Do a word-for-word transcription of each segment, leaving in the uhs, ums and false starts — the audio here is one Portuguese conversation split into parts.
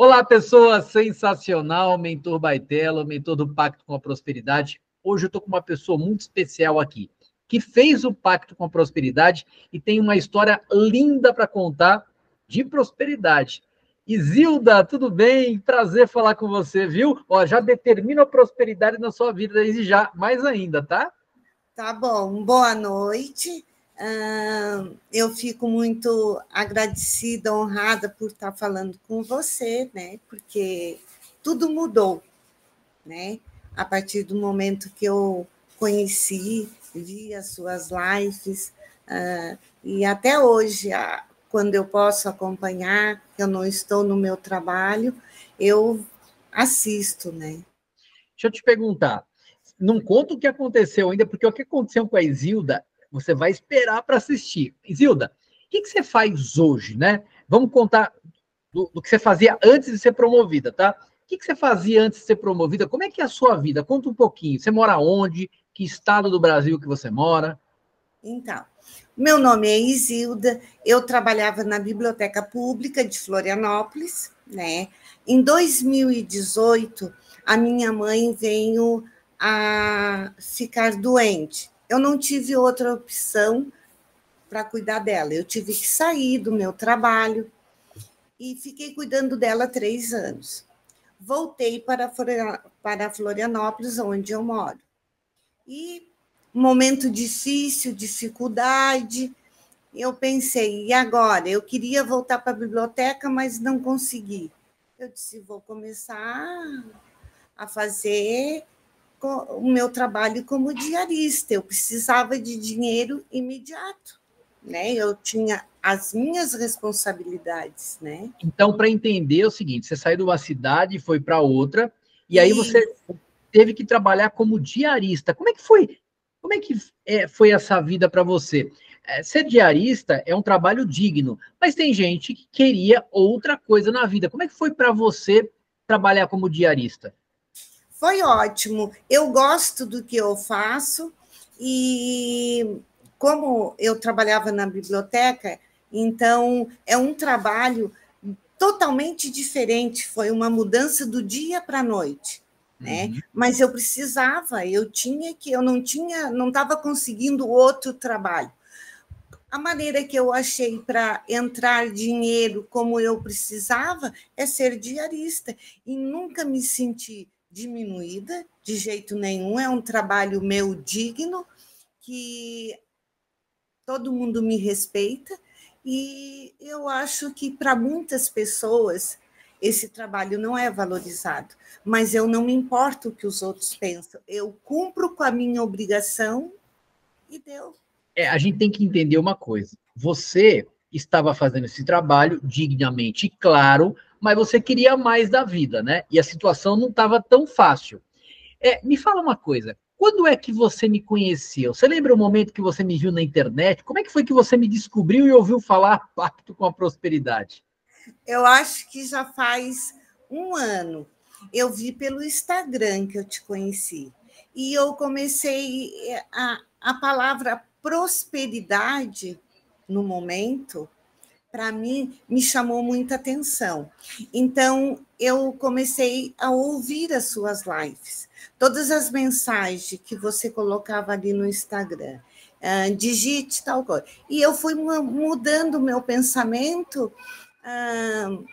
Olá, pessoa sensacional, mentor Baitelo, mentor do Pacto com a Prosperidade. Hoje eu estou com uma pessoa muito especial aqui, que fez o Pacto com a Prosperidade e tem uma história linda para contar de prosperidade. Isilda, tudo bem? Prazer falar com você, viu? Ó, já determina a prosperidade na sua vida desde já, mais ainda, tá? Tá bom, boa noite. Uh, eu fico muito agradecida, honrada por estar falando com você, né? Porque tudo mudou, né? A partir do momento que eu conheci, vi as suas lives, uh, e até hoje, uh, quando eu posso acompanhar, eu não estou no meu trabalho, eu assisto, né? Deixa eu te perguntar, não conta o que aconteceu ainda, porque o que aconteceu com a Isilda, você vai esperar para assistir. Isilda, o que, que você faz hoje, né? Vamos contar do, do que você fazia antes de ser promovida, tá? O que, que você fazia antes de ser promovida? Como é que é a sua vida? Conta um pouquinho. Você mora onde? Que estado do Brasil que você mora? Então, meu nome é Isilda, eu trabalhava na Biblioteca Pública de Florianópolis, né? Em dois mil e dezoito, a minha mãe veio a ficar doente. Eu não tive outra opção para cuidar dela. Eu tive que sair do meu trabalho e fiquei cuidando dela três anos. Voltei para para Florianópolis, onde eu moro. E momento difícil, dificuldade, eu pensei, e agora? Eu queria voltar para a biblioteca, mas não consegui. Eu disse, vou começar a fazer o meu trabalho como diarista. Eu precisava de dinheiro imediato, né? Eu tinha as minhas responsabilidades, né? Então, para entender é o seguinte, você saiu de uma cidade e foi para outra, e aí você teve que trabalhar como diarista. Como é que foi? Como é que é, foi essa vida para você? É, ser diarista é um trabalho digno, mas tem gente que queria outra coisa na vida. Como é que foi para você trabalhar como diarista? Foi ótimo. Eu gosto do que eu faço e como eu trabalhava na biblioteca, então é um trabalho totalmente diferente, foi uma mudança do dia para a noite, né? Uhum. Mas eu precisava, eu tinha que, eu não tinha, não estava conseguindo outro trabalho. A maneira que eu achei para entrar dinheiro como eu precisava é ser diarista e nunca me senti diminuída de jeito nenhum. É um trabalho meu digno que todo mundo me respeita. E eu acho que para muitas pessoas esse trabalho não é valorizado, mas eu não me importo o que os outros pensam. Eu cumpro com a minha obrigação e deu. É, a gente tem que entender uma coisa. Você estava fazendo esse trabalho dignamente, claro, mas você queria mais da vida, né? E a situação não estava tão fácil. É, me fala uma coisa. Quando é que você me conheceu? Você lembra o momento que você me viu na internet? Como é que foi que você me descobriu e ouviu falar Pacto com a Prosperidade? Eu acho que já faz um ano. Eu vi pelo Instagram que eu te conheci. E eu comecei a, a palavra prosperidade no momento, para mim, me chamou muita atenção. Então, eu comecei a ouvir as suas lives, todas as mensagens que você colocava ali no Instagram. Uh, digite tal coisa. E eu fui mudando o meu pensamento uh,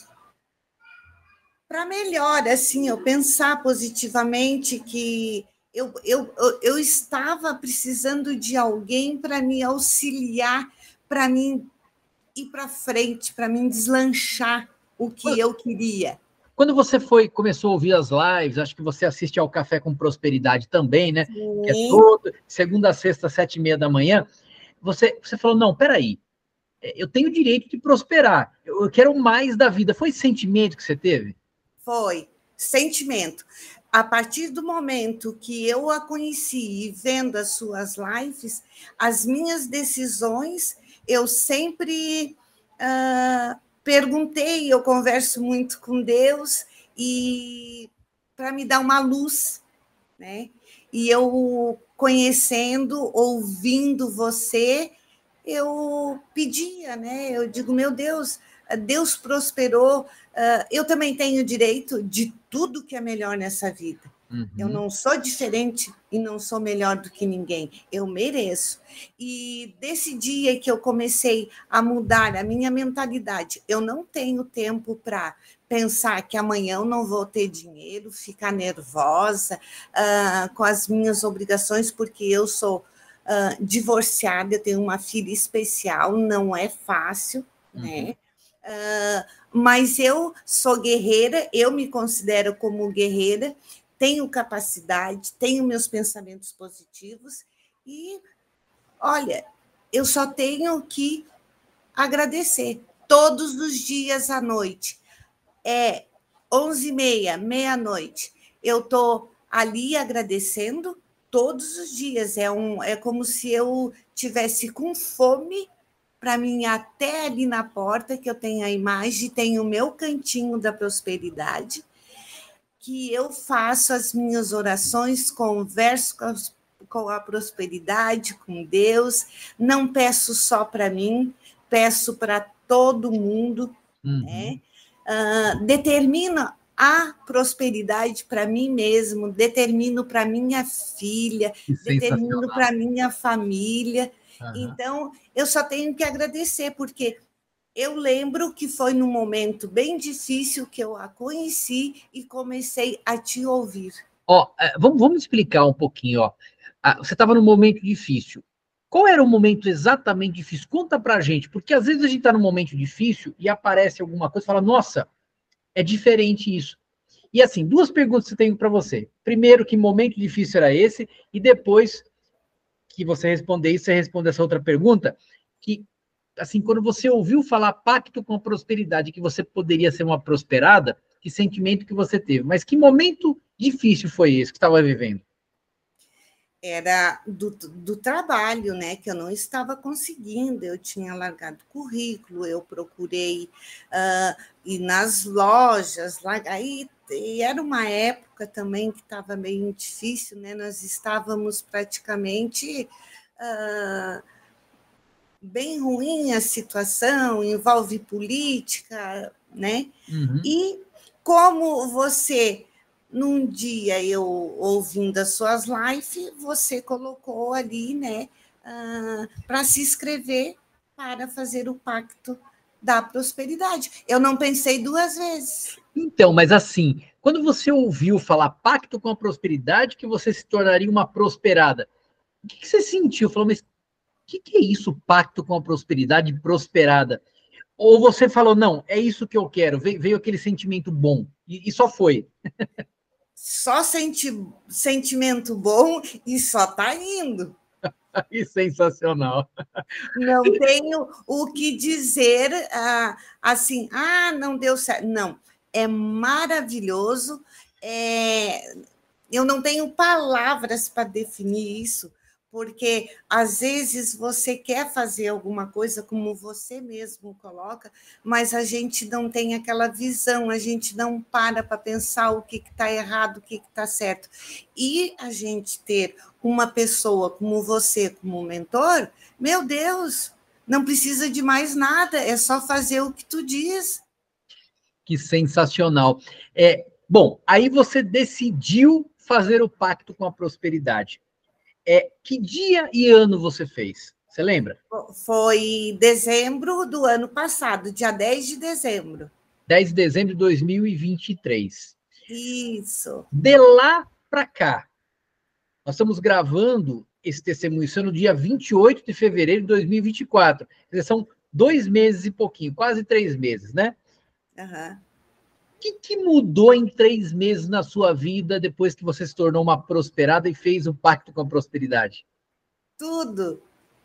para melhor, assim, eu pensar positivamente que eu, eu, eu estava precisando de alguém para me auxiliar, para mim ir para frente, para mim deslanchar o que eu queria. Quando você foi, começou a ouvir as lives, acho que você assiste ao Café com Prosperidade também, né? Sim. Que é todo, segunda a sexta, sete e meia da manhã. Você, você falou, não, peraí, eu tenho o direito de prosperar, eu quero mais da vida. Foi esse sentimento que você teve? Foi, sentimento. A partir do momento que eu a conheci e vendo as suas lives, as minhas decisões, eu sempre uh, perguntei, eu converso muito com Deus, e para me dar uma luz, né? E eu conhecendo, ouvindo você, eu pedia, né? Eu digo, meu Deus, Deus prosperou uh, eu também tenho direito de tudo que é melhor nessa vida. Uhum. Eu não sou diferente e não sou melhor do que ninguém. Eu mereço. E desse dia que eu comecei a mudar a minha mentalidade, eu não tenho tempo para pensar que amanhã eu não vou ter dinheiro, ficar nervosa uh, com as minhas obrigações, porque eu sou uh, divorciada, eu tenho uma filha especial, não é fácil, uhum. né? Uh, mas eu sou guerreira, eu me considero como guerreira, tenho capacidade, tenho meus pensamentos positivos e, olha, eu só tenho que agradecer todos os dias à noite. É onze e meia, meia-noite, eu estou ali agradecendo todos os dias. É, um, é como se eu tivesse com fome para mim até ali na porta, que eu tenho a imagem, tenho o meu cantinho da prosperidade, que eu faço as minhas orações, converso com, as, com a prosperidade, com Deus, não peço só para mim, peço para todo mundo, uhum. né? Uh, determino a prosperidade para mim mesmo, determino para minha filha, determino para minha família. Uhum. Então, eu só tenho que agradecer, porque eu lembro que foi num momento bem difícil que eu a conheci e comecei a te ouvir. Ó, vamos, vamos explicar um pouquinho, ó. Você estava num momento difícil. Qual era o momento exatamente difícil? Conta pra gente, porque às vezes a gente está num momento difícil e aparece alguma coisa e fala, nossa, é diferente isso. E assim, duas perguntas que eu tenho para você. Primeiro, que momento difícil era esse? E depois que você responder isso, você responde essa outra pergunta, que assim, quando você ouviu falar pacto com a prosperidade, que você poderia ser uma prosperada, que sentimento que você teve? Mas que momento difícil foi esse que você estava vivendo? Era do, do trabalho, né? Que eu não estava conseguindo, eu tinha largado currículo, eu procurei uh, ir nas lojas, lá, aí e era uma época também que estava meio difícil, né? Nós estávamos praticamente... Uh, bem ruim a situação, envolve política, né? Uhum. E como você, num dia eu ouvindo as suas lives, você colocou ali, né, uh, para se inscrever para fazer o pacto da prosperidade. Eu não pensei duas vezes. Então, mas assim, quando você ouviu falar pacto com a prosperidade, que você se tornaria uma prosperada, o que, que você sentiu? Falou, mas o que, que é isso, pacto com a prosperidade prosperada? Ou você falou, não, é isso que eu quero, veio, veio aquele sentimento bom, e, e só foi? Só senti, sentimento bom e só tá indo. Que sensacional. Não tenho o que dizer ah, assim, ah, não deu certo. Não, é maravilhoso. É, eu não tenho palavras para definir isso, porque às vezes você quer fazer alguma coisa como você mesmo coloca, mas a gente não tem aquela visão, a gente não para para pensar o que está errado, o que está certo. E a gente ter uma pessoa como você, como mentor, meu Deus, não precisa de mais nada, é só fazer o que tu diz. Que sensacional. É, bom, aí você decidiu fazer o pacto com a prosperidade. É, que dia e ano você fez? Você lembra? Foi dezembro do ano passado, dia dez de dezembro. dez de dezembro de dois mil e vinte e três. Isso. De lá para cá, nós estamos gravando esse testemunho no dia vinte e oito de fevereiro de dois mil e vinte e quatro. Quer dizer, são dois meses e pouquinho, quase três meses, né? Aham. O que, que mudou em três meses na sua vida depois que você se tornou uma prosperada e fez o pacto com a prosperidade? Tudo.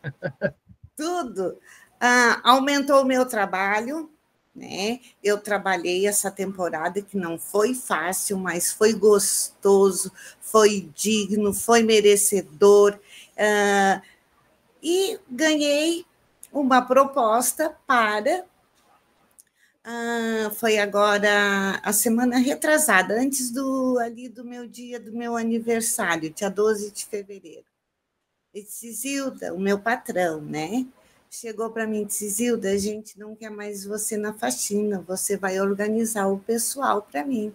Tudo. Ah, aumentou o meu trabalho, né? Eu trabalhei essa temporada que não foi fácil, mas foi gostoso, foi digno, foi merecedor. Ah, e ganhei uma proposta para... Ah, foi agora a semana retrasada, antes do, ali do meu dia do meu aniversário, dia doze de fevereiro. Ele disse, Zilda, o meu patrão, né? chegou para mim e disse, Zilda, a gente não quer mais você na faxina, você vai organizar o pessoal para mim.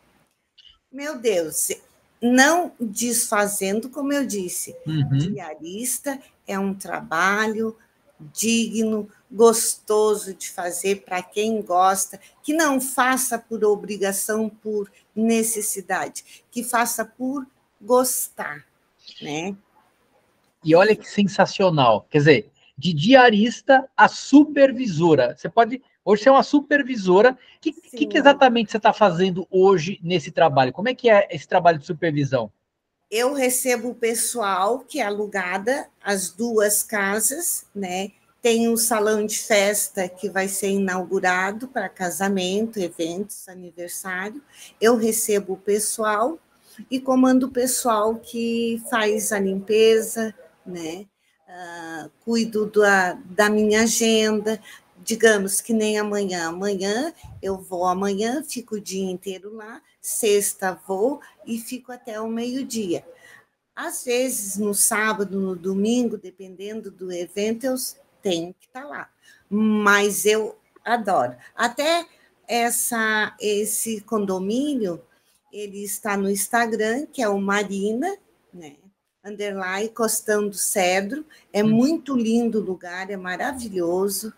Meu Deus, não desfazendo, como eu disse, Uhum. diarista é um trabalho digno, gostoso de fazer para quem gosta, que não faça por obrigação, por necessidade, que faça por gostar, né? E olha que sensacional. Quer dizer, de diarista a supervisora. Você pode. Hoje você é uma supervisora. O que, que, que exatamente você está fazendo hoje nesse trabalho? Como é que é esse trabalho de supervisão? Eu recebo o pessoal que é alugada, as duas casas, né? Tem um salão de festa que vai ser inaugurado para casamento, eventos, aniversário. Eu recebo o pessoal e comando o pessoal que faz a limpeza, né? Uh, cuido da, da minha agenda, digamos que nem amanhã. Amanhã eu vou amanhã, fico o dia inteiro lá, sexta vou e fico até o meio-dia. Às vezes, no sábado, no domingo, dependendo do evento, eu tenho que estar lá. Mas eu adoro. Até essa, esse condomínio, ele está no Instagram, que é o Marina, né? Underline Costão do Cedro. É muito lindo o lugar, é maravilhoso.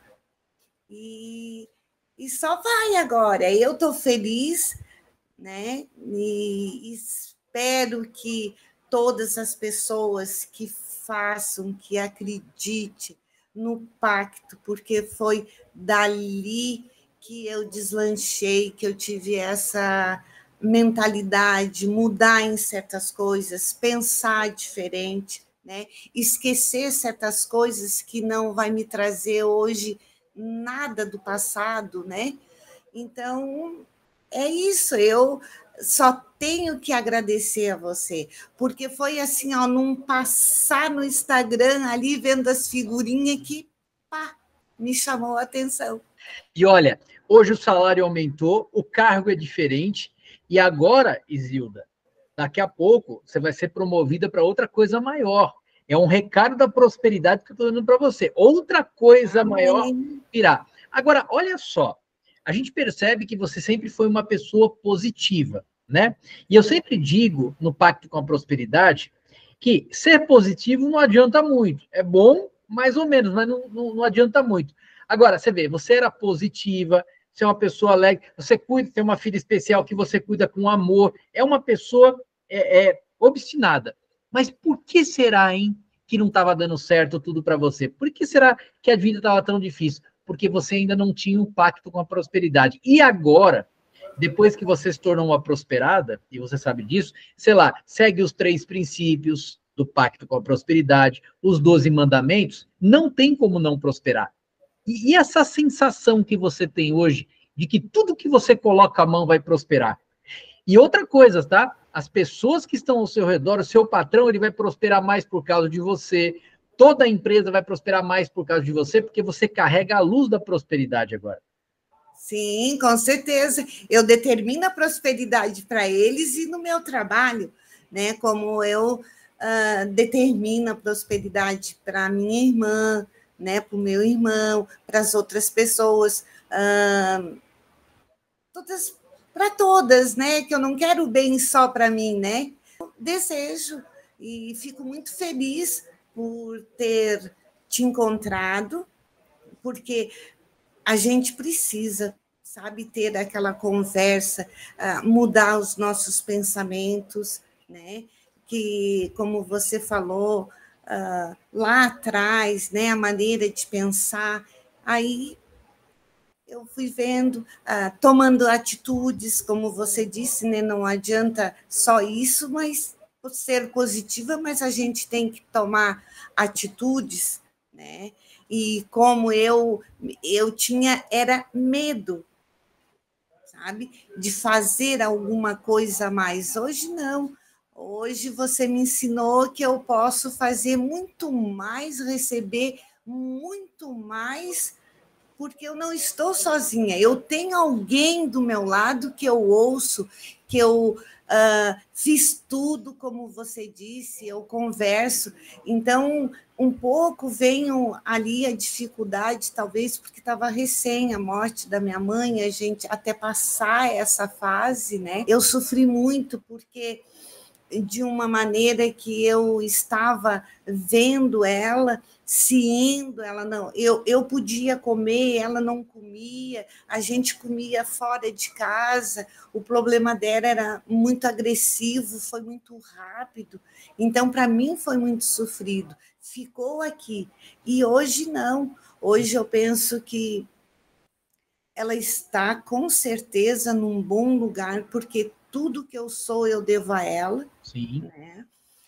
E, e só vai agora. Eu estou feliz, né? E espero que todas as pessoas que façam, que acreditem no pacto, porque foi dali que eu deslanchei, que eu tive essa mentalidade, mudar em certas coisas, pensar diferente, né? Esquecer certas coisas que não vai me trazer hoje nada do passado, né? Então, é isso, eu só tenho que agradecer a você, porque foi assim, ó, num passar no Instagram ali, vendo as figurinhas que, pá, me chamou a atenção. E olha, hoje o salário aumentou, o cargo é diferente, e agora, Isilda, daqui a pouco você vai ser promovida para outra coisa maior. É um recado da prosperidade que eu estou dando para você. Outra coisa Amém. maior virá. Agora, olha só, a gente percebe que você sempre foi uma pessoa positiva, né? E eu sempre digo no Pacto com a Prosperidade que ser positivo não adianta muito. É bom, mais ou menos, mas não, não, não adianta muito. Agora, você vê, você era positiva, você é uma pessoa alegre, você cuida, tem uma filha especial que você cuida com amor, é uma pessoa é, é, obstinada. Mas por que será, hein, que não estava dando certo tudo para você? Por que será que a vida estava tão difícil? Porque você ainda não tinha um pacto com a prosperidade. E agora, depois que você se tornou uma prosperada, e você sabe disso, sei lá, segue os três princípios do pacto com a prosperidade, os doze mandamentos, não tem como não prosperar. E, e essa sensação que você tem hoje de que tudo que você coloca a mão vai prosperar. E outra coisa, tá? As pessoas que estão ao seu redor, o seu patrão, ele vai prosperar mais por causa de você. Toda a empresa vai prosperar mais por causa de você, porque você carrega a luz da prosperidade agora. Sim, com certeza. Eu determino a prosperidade para eles e no meu trabalho, né? Como eu uh, determino a prosperidade para minha irmã, né? Para o meu irmão, para as outras pessoas, uh, todas, para todas, né? Que eu não quero o bem só para mim, né? Eu desejo e fico muito feliz por ter te encontrado, porque a gente precisa, sabe, ter aquela conversa, mudar os nossos pensamentos, né? Que, como você falou, lá atrás, né, a maneira de pensar, aí eu fui vendo, tomando atitudes, como você disse, né, não adianta só isso, mas ser positiva, mas a gente tem que tomar atitudes, né? E como eu eu tinha era medo, sabe, de fazer alguma coisa a mais. Hoje não. Hoje você me ensinou que eu posso fazer muito mais, receber muito mais, porque eu não estou sozinha, eu tenho alguém do meu lado que eu ouço, que eu uh, fiz tudo, como você disse, eu converso. Então, um pouco veio ali a dificuldade, talvez porque estava recém a morte da minha mãe, a gente até passar essa fase, né? Eu sofri muito, porque de uma maneira que eu estava vendo ela, se indo, ela não, eu, eu podia comer, ela não comia, a gente comia fora de casa, o problema dela era muito agressivo, foi muito rápido, então para mim foi muito sofrido, ficou aqui, e hoje não, hoje eu penso que ela está com certeza num bom lugar, porque tudo que eu sou eu devo a ela. Sim. Né?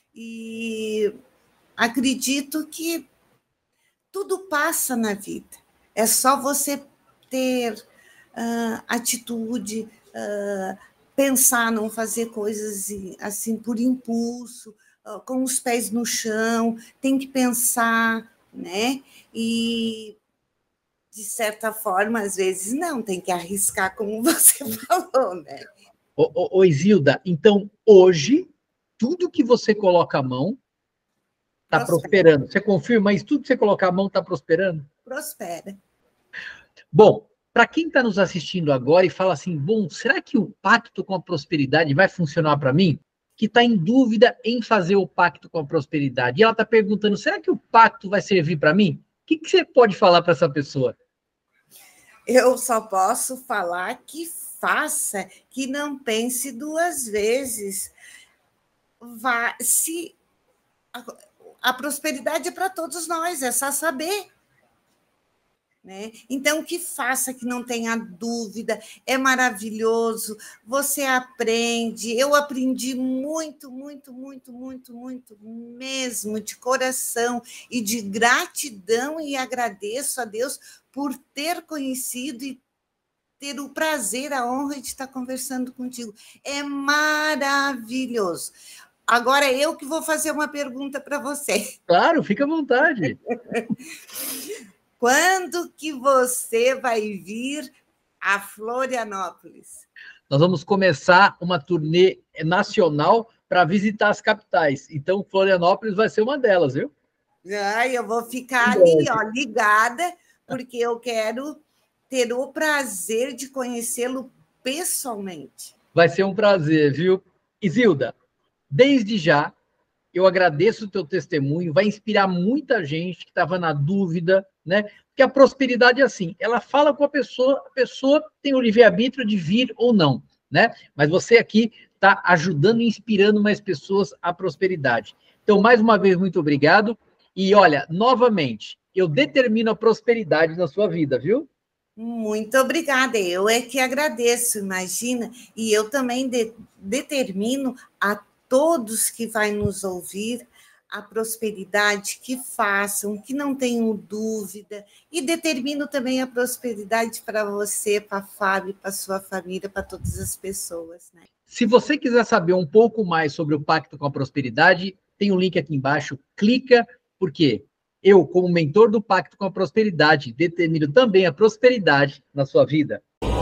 E acredito que tudo passa na vida. É só você ter uh, atitude, uh, pensar, não fazer coisas assim por impulso, uh, com os pés no chão, tem que pensar, né? E de certa forma, às vezes não, tem que arriscar, como você falou, né? Ô, ô, ô Isilda, então, hoje, tudo que você coloca a mão está prosperando. Você confirma isso? Tudo que você colocar a mão está prosperando? Prospera. Bom, para quem está nos assistindo agora e fala assim, bom, será que o pacto com a prosperidade vai funcionar para mim? Que está em dúvida em fazer o pacto com a prosperidade. E ela está perguntando, será que o pacto vai servir para mim? O que, que você pode falar para essa pessoa? Eu só posso falar que faça, que não pense duas vezes. Vá, se a, a prosperidade é para todos nós, é só saber. Né? Então, que faça, que não tenha dúvida, é maravilhoso, você aprende, eu aprendi muito, muito, muito, muito, muito mesmo, de coração e de gratidão, e agradeço a Deus por ter conhecido e ter o prazer, a honra de estar conversando contigo. É maravilhoso. Agora eu que vou fazer uma pergunta para você. Claro, fica à vontade. Quando que você vai vir a Florianópolis? Nós vamos começar uma turnê nacional para visitar as capitais. Então, Florianópolis vai ser uma delas, viu? Ai, eu vou ficar ali, ó, ligada, porque eu quero ter o prazer de conhecê-lo pessoalmente. Vai ser um prazer, viu? Isilda, desde já, eu agradeço o teu testemunho, vai inspirar muita gente que estava na dúvida, né? Porque a prosperidade é assim, ela fala com a pessoa, a pessoa tem o livre-arbítrio de vir ou não, né? Mas você aqui está ajudando e inspirando mais pessoas à prosperidade. Então, mais uma vez, muito obrigado. E olha, novamente, eu determino a prosperidade na sua vida, viu? Muito obrigada, eu é que agradeço, imagina, e eu também de, determino a todos que vai nos ouvir a prosperidade, que façam, que não tenham dúvida, e determino também a prosperidade para você, para a Fábio, para a sua família, para todas as pessoas. Né? Se você quiser saber um pouco mais sobre o Pacto com a Prosperidade, tem um link aqui embaixo, clica, porque eu, como mentor do Pacto com a Prosperidade, determino também a prosperidade na sua vida.